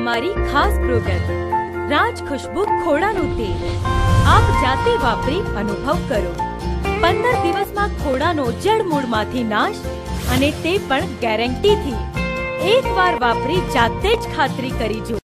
અમારી ખાસ પ્રોડક્ટ રાજ ખુશ્બુ ખોડાનું તેલ આપ જાતે વાપરી અનુભવ કરો। 15 દિવસમાં ખોડાનો જડમૂળમાંથી નાશ, અને તે પણ ગેરંટીથી। એકવાર વાપરી જાતે જ ખાતરી કરી જુઓ।